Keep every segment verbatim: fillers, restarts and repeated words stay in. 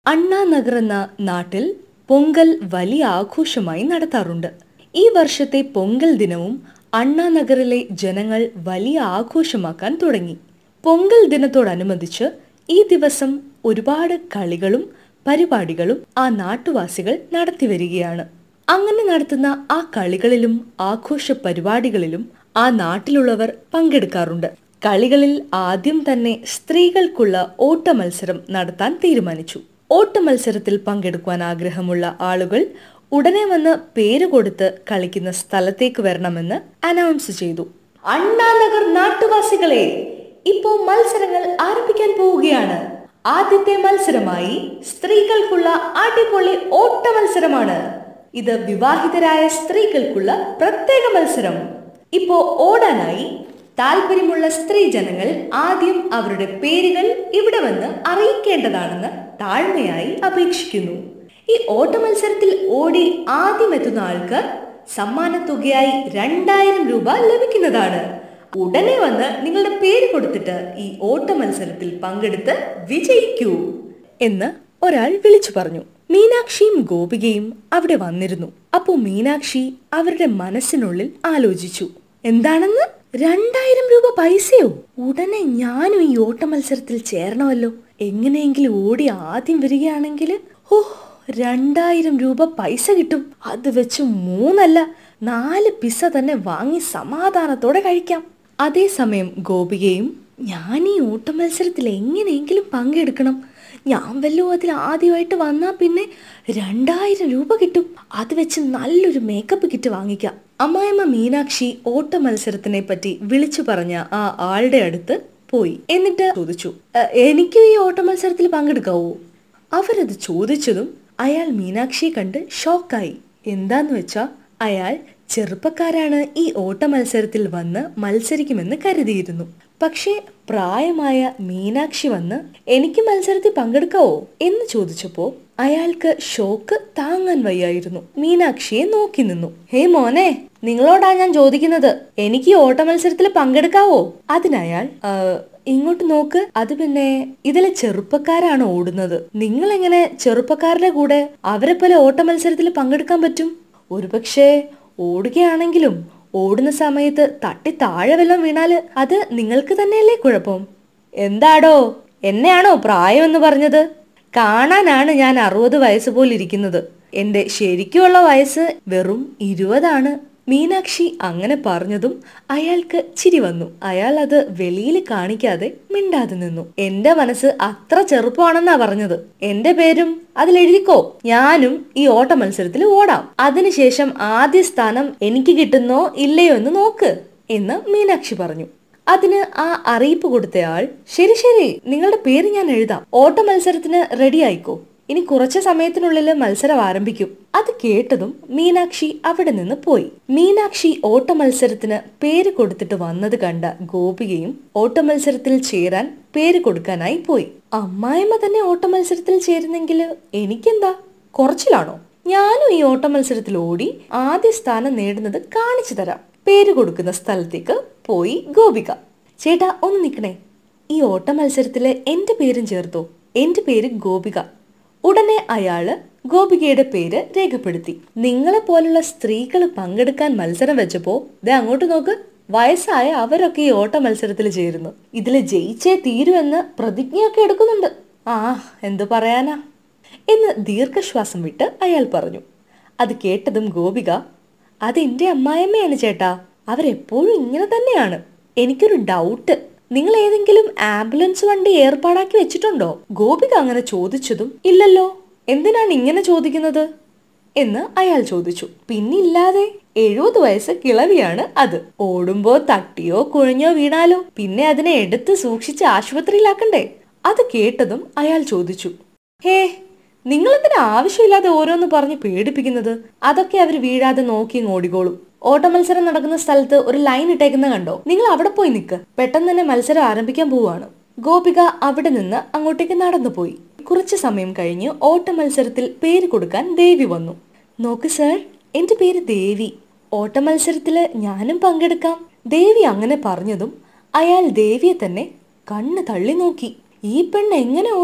അണ്ണാനഗർ എന്ന നാട്ടിൽ പൊങ്കൽ വലിയ ആഘോഷമായി നടത്താറുണ്ട്. ഈ വർഷത്തെ പൊങ്കൽ ദിനവും അണ്ണാനഗറിലെ ജനങ്ങൾ വലിയ ആഘോഷമാക്കാൻ തുടങ്ങി. പൊങ്കൽ ദിനത്തോടനുബന്ധിച്ച് ഈ ദിവസം ഒരുപാട് കളികളും പരിപാടികളും ആ നാട്ടുവാസികൾ നടത്തിവരികയാണ്. അങ്ങനെ നടത്തുന്ന ആ കളികളിലും ആഘോഷ പരിപാടികളിലും ആ നാട്ടിലുള്ളവർ പങ്കെടുക്കാറുണ്ട്. കളികളിൽ ആദ്യം തന്നെ സ്ത്രീകൾക്കുള്ള ഓട്ട മത്സരം നടത്താൻ തീരുമാനിച്ചു. ഓട്ട മത്സരത്തിൽ പങ്കെടുക്കുവാൻ ആഗ്രഹമുള്ള ആളുകൾ ഉടനെ വന്ന് പേര് കൊടുത്ത് കളിക്കുന്ന സ്ഥലത്തേക്ക് വരണമെന്ന് അനൗൺസ് ചെയ്തു. അണ്ണാനഗർ നാട്ടുവാസികളെ, ഇപ്പോ മത്സരങ്ങൾ ആരംഭിക്കാൻ പോവുകയാണ്. ആദ്യത്തെ മത്സരമായി സ്ത്രീകൾക്കുള്ള അടിപൊളി ഓട്ട മത്സരമാണ്. ഇത് വിവാഹിതരായ സ്ത്രീകൾക്കുള്ള പ്രത്യേക മത്സരം. ഇപ്പോ ഓടാനായി താല്പര്യമുള്ള സ്ത്രീ ജനങ്ങൾ ആദ്യം അവരുടെ പേരുകൾ ഇവിടെ വന്ന് അറിയിക്കേണ്ടതാണെന്ന് താഴ്മയായി അപേക്ഷിക്കുന്നു. ഈ ഓട്ട മത്സരത്തിൽ ഓടി ആദ്യം എത്തുന്ന ആൾക്ക് സമ്മാനത്തുകയായി രണ്ടായിരം രൂപ ലഭിക്കുന്നതാണ്. ഉടനെ വന്ന് നിങ്ങളുടെ പേര് കൊടുത്തിട്ട് ഈ ഓട്ട മത്സരത്തിൽ പങ്കെടുത്ത് വിജയിക്കൂ എന്ന് ഒരാൾ വിളിച്ചു പറഞ്ഞു. മീനാക്ഷിയും ഗോപികയും അവിടെ വന്നിരുന്നു. അപ്പോ മീനാക്ഷി അവരുടെ മനസ്സിനുള്ളിൽ ആലോചിച്ചു, എന്താണെന്ന് രണ്ടായിരം രൂപ പൈസയോ? ഉടനെ ഞാനും ഈ ഓട്ട മത്സരത്തിൽ ചേരണമല്ലോ. എങ്ങനെയെങ്കിലും ഓടി ആദ്യം വരികയാണെങ്കിൽ ഓ രണ്ടായിരം രൂപ പൈസ കിട്ടും. അത് വെച്ച് മൂന്നല്ല നാല് പിസ്സ തന്നെ വാങ്ങി സമാധാനത്തോടെ കഴിക്കാം. അതേസമയം ഗോപികയും, ഞാൻ ഈ ഓട്ട മത്സരത്തിൽ എങ്ങനെയെങ്കിലും പങ്കെടുക്കണം. ഞാൻ വല്ലോ അതിൽ ആദ്യമായിട്ട് വന്നാൽ പിന്നെ രണ്ടായിരം രൂപ കിട്ടും. അത് വെച്ച് നല്ലൊരു മേക്കപ്പ് കിറ്റ് വാങ്ങിക്കാം. അമ്മായിമ്മ മീനാക്ഷി ഓട്ട മത്സരത്തിനെ പറ്റി വിളിച്ചു പറഞ്ഞ ആ ആളുടെ അടുത്ത് പോയി. എന്നിട്ട് ചോദിച്ചു, എനിക്ക് ഈ ഓട്ട മത്സരത്തിൽ പങ്കെടുക്കാവോ? അവരത് ചോദിച്ചതും അയാൾ മീനാക്ഷിയെ കണ്ട് ഷോക്കായി. എന്താന്ന് വെച്ചാ അയാൾ ചെറുപ്പക്കാരാണ് ഈ ഓട്ട മത്സരത്തിൽ വന്ന് മത്സരിക്കുമെന്ന് കരുതിയിരുന്നു. പക്ഷേ പ്രായമായ മീനാക്ഷി വന്ന് എനിക്ക് മത്സരത്തിൽ പങ്കെടുക്കാവോ എന്ന് ചോദിച്ചപ്പോ അയാൾക്ക് ഷോക്ക് താങ്ങാൻ വയ്യായിരുന്നു. മീനാക്ഷിയെ നോക്കി നിന്നു. ഹേ മോനെ, നിങ്ങളോടാ ഞാൻ ചോദിക്കുന്നത്, എനിക്ക് ഈ ഓട്ട മത്സരത്തിൽ പങ്കെടുക്കാവോ? അതിനയാൾ ഇങ്ങോട്ട് നോക്ക്, അത് പിന്നെ ഇതിലെ ചെറുപ്പക്കാരാണ് ഓടുന്നത്. നിങ്ങൾ എങ്ങനെ ചെറുപ്പക്കാരുടെ കൂടെ അവരെ പോലെ ഓട്ട മത്സരത്തിൽ പങ്കെടുക്കാൻ പറ്റും? ഒരുപക്ഷെ ഓടുകയാണെങ്കിലും ഓടുന്ന സമയത്ത് തട്ടി താഴെ വല്ലതും വീണാല് അത് നിങ്ങൾക്ക് തന്നെയല്ലേ കുഴപ്പം? എന്താടോ, എന്നെയാണോ പ്രായം എന്ന് പറഞ്ഞത്? കാണാനാണ് ഞാൻ അറുപത് വയസ്സ് പോലിരിക്കുന്നത്. എന്റെ ശരിക്കുള്ള വയസ്സ് വെറും ഇരുപതാണ്. മീനാക്ഷി അങ്ങനെ പറഞ്ഞതും അയാൾക്ക് ചിരി വന്നു. അയാൾ അത് വെളിയിൽ കാണിക്കാതെ മിണ്ടാതെ നിന്നു. എന്റെ മനസ്സ് അത്ര ചെറുപ്പമാണെന്നാ പറഞ്ഞത്. എന്റെ പേരും അതിലെഴുതിക്കോ. ഞാനും ഈ ഓട്ട മത്സരത്തിൽ ഓടാം. അതിനുശേഷം ആദ്യ സ്ഥാനം എനിക്ക് കിട്ടുന്നോ ഇല്ലയോ എന്ന് നോക്ക് എന്ന് മീനാക്ഷി പറഞ്ഞു. അതിന് ആ അറിയിപ്പ് കൊടുത്തയാൾ, ശരി ശരി, നിങ്ങളുടെ പേര് ഞാൻ എഴുതാം. ഓട്ട മത്സരത്തിന് റെഡി ആയിക്കോ. ഇനി കുറച്ച് സമയത്തിനുള്ളിൽ മത്സരം ആരംഭിക്കും. അത് കേട്ടതും മീനാക്ഷി അവിടെ നിന്ന് പോയി. മീനാക്ഷി ഓട്ട മത്സരത്തിന് പേര് കൊടുത്തിട്ട് വന്നത് കണ്ട ഗോപികയും ഓട്ട മത്സരത്തിൽ ചേരാൻ പേര് കൊടുക്കാനായി പോയി. അമ്മായിമ്മ തന്നെ ഓട്ട മത്സരത്തിൽ ചേരുന്നെങ്കിൽ എനിക്കെന്താ, കുറച്ചിലാണോ? ഞാനും ഈ ഓട്ട മത്സരത്തിൽ ഓടി ആദ്യ സ്ഥാനം നേടുന്നത് കാണിച്ചു തരാം. പേര് കൊടുക്കുന്ന സ്ഥലത്തേക്ക് പോയി ഗോപിക. ചേട്ടാ ഒന്ന് നിക്കണേ, ഈ ഓട്ട മത്സരത്തില് എന്റെ പേരും ചേർത്തോ. എന്റെ പേര് ഗോപിക. ഉടനെ അയാള് ഗോപികയുടെ പേര് രേഖപ്പെടുത്തി. നിങ്ങളെ പോലുള്ള സ്ത്രീകൾ പങ്കെടുക്കാൻ മത്സരം വെച്ചപ്പോ ദേ അങ്ങോട്ട് നോക്ക്, വയസ്സായ അവരൊക്കെ ഈ ഓട്ട മത്സരത്തിൽ ചേരുന്നു. ഇതില് ജയിച്ചേ തീരുമെന്ന് പ്രതിജ്ഞയൊക്കെ എടുക്കുന്നുണ്ട്. ആ എന്തു പറയാനാ എന്ന് ദീർഘശ്വാസം വിട്ട് അയാൾ പറഞ്ഞു. അത് കേട്ടതും ഗോപിക, അതെന്റെ അമ്മായിയമ്മയാണ് ചേട്ടാ, അവരെപ്പോഴും ഇങ്ങനെ തന്നെയാണ്. എനിക്കൊരു ഡൗട്ട്, നിങ്ങൾ ഏതെങ്കിലും ആംബുലൻസ് വണ്ടി ഏർപ്പാടാക്കി വെച്ചിട്ടുണ്ടോ? ഗോപിക അങ്ങനെ ചോദിച്ചതും ഇല്ലല്ലോ, എന്തിനാണ് ഇങ്ങനെ ചോദിക്കുന്നത് എന്ന് അയാൾ ചോദിച്ചു. പിന്നില്ലാതെ, എഴുപത് വയസ്സ് കിളവിയാണ് അത്. ഓടുമ്പോ തട്ടിയോ കുഴഞ്ഞോ വീണാലോ പിന്നെ അതിനെ എടുത്ത് സൂക്ഷിച്ച് ആശുപത്രിയിലാക്കണ്ടേ? അത് കേട്ടതും അയാൾ ചോദിച്ചു, ഹേ നിങ്ങളെന്തിനാ ആവശ്യമില്ലാതെ ഓരോന്ന് പറഞ്ഞ് പേടിപ്പിക്കുന്നത്? അതൊക്കെ അവർ വീഴാതെ നോക്കി ഓടിക്കോളും. ഓട്ട മത്സരം നടക്കുന്ന സ്ഥലത്ത് ഒരു ലൈൻ ഇട്ടേക്കുന്ന കണ്ടോ? നിങ്ങൾ അവിടെ പോയി നിൽക്ക്, പെട്ടെന്ന് തന്നെ മത്സരം ആരംഭിക്കാൻ പോവാണ്. ഗോപിക അവിടെ നിന്ന് അങ്ങോട്ടേക്ക് നടന്നുപോയി. കുറച്ചു സമയം കഴിഞ്ഞ് ഓട്ട മത്സരത്തിൽ പേര് കൊടുക്കാൻ ദേവി വന്നു. നോക്ക് സർ, എന്റെ പേര് ദേവി. ഓട്ട മത്സരത്തില് ഞാനും പങ്കെടുക്കാം. ദേവി അങ്ങനെ പറഞ്ഞതും അയാൾ ദേവിയെ തന്നെ കണ്ണ് തള്ളി നോക്കി. ഈ പെണ്ണ് എങ്ങനെ ഓടും?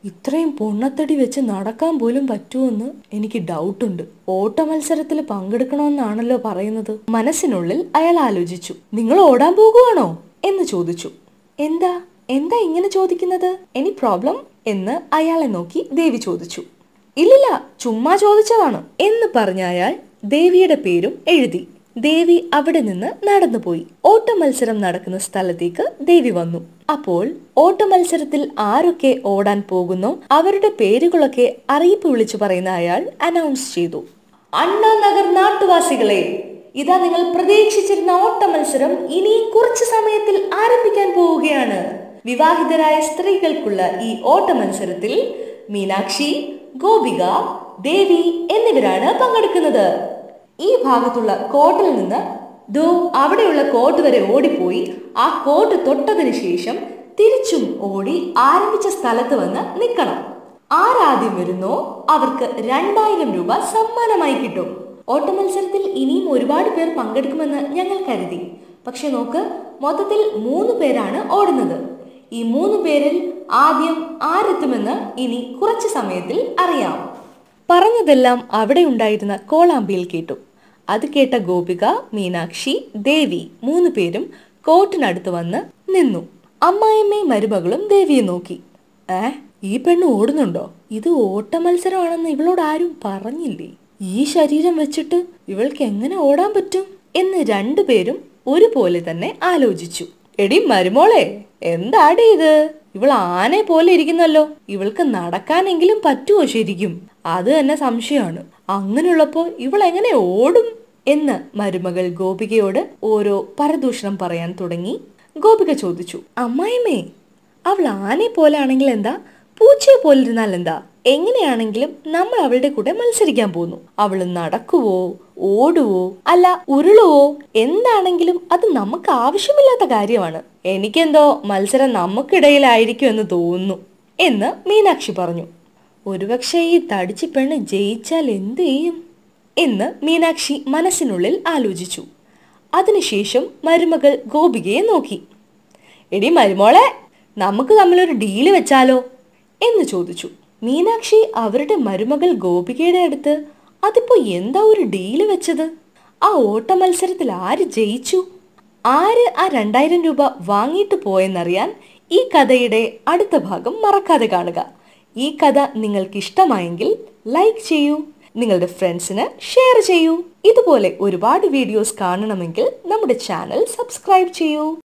ഇത്രയും പൊണ്ണത്തടി വെച്ച് നടക്കാൻ പോലും പറ്റുമെന്ന് എനിക്ക് ഡൗട്ടുണ്ട്. ഓട്ട മത്സരത്തിൽ പങ്കെടുക്കണമെന്നാണല്ലോ പറയുന്നത്. മനസ്സിനുള്ളിൽ അയാൾ ആലോചിച്ചു. നിങ്ങൾ ഓടാൻ പോകുവാണോ എന്ന് ചോദിച്ചു. എന്താ എന്താ ഇങ്ങനെ ചോദിക്കുന്നത്? എനി പ്രോബ്ലം എന്ന് അയാളെ നോക്കി ദേവി ചോദിച്ചു. ഇല്ലില്ല, ചുമ്മാ ചോദിച്ചതാണ് എന്ന് പറഞ്ഞ അയാൾ ദേവിയുടെ പേരും എഴുതി. ദേവി അവിടെ നിന്ന് നടന്നുപോയി. ഓട്ട മത്സരം നടക്കുന്ന സ്ഥലത്തേക്ക് ദേവി വന്നു. അപ്പോൾ ഓട്ട മത്സരത്തിൽ ആരൊക്കെ ഓടാൻ പോകുന്നോ അവരുടെ പേരുകളൊക്കെ അറിയിപ്പ് വിളിച്ചു പറയുന്ന അയാൾ അനൗൺസ് ചെയ്തു. അണ്ണാനഗർ നാട്ടുവാസികളെ, ഇതാ നിങ്ങൾ പ്രതീക്ഷിച്ചിരുന്ന ഓട്ട മത്സരം ഇനിയും കുറച്ചു സമയത്തിൽ ആരംഭിക്കാൻ പോവുകയാണ്. വിവാഹിതരായ സ്ത്രീകൾക്കുള്ള ഈ ഓട്ട മത്സരത്തിൽ മീനാക്ഷി, ഗോപിക, ദേവി എന്നിവരാണ് പങ്കെടുക്കുന്നത്. ഈ ഭാഗത്തുള്ള കോട്ടിൽ നിന്ന് ദോ അവിടെയുള്ള കോട്ട് വരെ ഓടിപ്പോയി ആ കോട്ട് തൊട്ടതിന് ശേഷം തിരിച്ചും ഓടി ആരംഭിച്ച സ്ഥലത്ത് വന്ന് നിൽക്കണം. ആരാദ്യം വരുന്നോ അവർക്ക് രണ്ടായിരം രൂപ സമ്മാനമായി കിട്ടും. ഓട്ട മത്സരത്തിൽ ഇനിയും ഒരുപാട് പേർ പങ്കെടുക്കുമെന്ന് ഞങ്ങൾ കരുതി. പക്ഷെ നോക്ക്, മൊത്തത്തിൽ മൂന്ന് പേരാണ് ഓടുന്നത്. ഈ മൂന്ന് പേരിൽ ആദ്യം ആരെത്തുമെന്ന് ഇനി കുറച്ചു സമയത്തിൽ അറിയാം. പറഞ്ഞതെല്ലാം അവിടെ ഉണ്ടായിരുന്ന കോളാമ്പിയിൽ കേട്ടു. അത് കേട്ട ഗോപിക, മീനാക്ഷി, ദേവി മൂന്ന് പേരും കോട്ടിനടുത്ത് വന്ന് നിന്നു. അമ്മായിയമ്മയും മരുമകളും ദേവിയെ നോക്കി. ഏ ഈ പെണ്ണ് ഓടുന്നുണ്ടോ? ഇത് ഓട്ട മത്സരമാണെന്ന് ഇവളോട് ആരും പറഞ്ഞില്ലേ? ഈ ശരീരം വെച്ചിട്ട് ഇവൾക്ക് എങ്ങനെ ഓടാൻ പറ്റും എന്ന് രണ്ടുപേരും ഒരുപോലെ തന്നെ ആലോചിച്ചു. എടി മരുമോളെ, എന്താടി ഇത്? ഇവൾ ആനെ പോലെ ഇരിക്കുന്നല്ലോ. ഇവൾക്ക് നടക്കാനെങ്കിലും പറ്റുമോ ശരിക്കും? അത് തന്നെ സംശയമാണ്. അങ്ങനെയുള്ളപ്പോ ഇവൾ എങ്ങനെ ഓടും എന്ന് മരുമകൾ ഗോപികയോട് ഓരോ പരദൂഷണം പറയാൻ തുടങ്ങി. ഗോപിക ചോദിച്ചു, അമ്മായിമ്മേ, അവൾ ആനെ പോലെ ആണെങ്കിൽ എന്താ, പൂച്ചയെ പോലിരുന്നാൽ എന്താ? എങ്ങനെയാണെങ്കിലും നമ്മൾ അവളുടെ കൂടെ മത്സരിക്കാൻ പോകുന്നു. അവള് നടക്കുവോ ഓടുവോ അല്ല ഉരുളുവോ എന്താണെങ്കിലും അത് നമുക്ക് ആവശ്യമില്ലാത്ത കാര്യമാണ്. എനിക്കെന്തോ മത്സരം നമുക്കിടയിലായിരിക്കും എന്ന് തോന്നുന്നു എന്ന് മീനാക്ഷി പറഞ്ഞു. ഒരുപക്ഷെ ഈ തടിച്ചു പെണ്ണ് ജയിച്ചാൽ എന്ത് ചെയ്യും എന്ന് മീനാക്ഷി മനസ്സിനുള്ളിൽ ആലോചിച്ചു. അതിനുശേഷം മരുമകൾ ഗോപികയെ നോക്കി. എടി മരുമോളെ, നമുക്ക് തമ്മിലൊരു ഡീല് വെച്ചാലോ എന്ന് ചോദിച്ചു. മീനാക്ഷി അവരുടെ മരുമകൾ ഗോപികയുടെ അടുത്ത് അതിപ്പോ എന്താ ഒരു ഡീല് വെച്ചത്? ആ ഓട്ട മത്സരത്തിൽ ആര് ജയിച്ചു, ആര് ആ രണ്ടായിരം രൂപ വാങ്ങിയിട്ട് പോയെന്നറിയാൻ ഈ കഥയുടെ അടുത്ത ഭാഗം മറക്കാതെ കാണുക. ഈ കഥ നിങ്ങൾക്ക് ഇഷ്ടമായെങ്കിൽ ലൈക്ക് ചെയ്യൂ, നിങ്ങളുടെ ഫ്രണ്ട്സിന് ഷെയർ ചെയ്യൂ. ഇതുപോലെ ഒരുപാട് വീഡിയോസ് കാണണമെങ്കിൽ നമ്മുടെ ചാനൽ സബ്സ്ക്രൈബ് ചെയ്യൂ.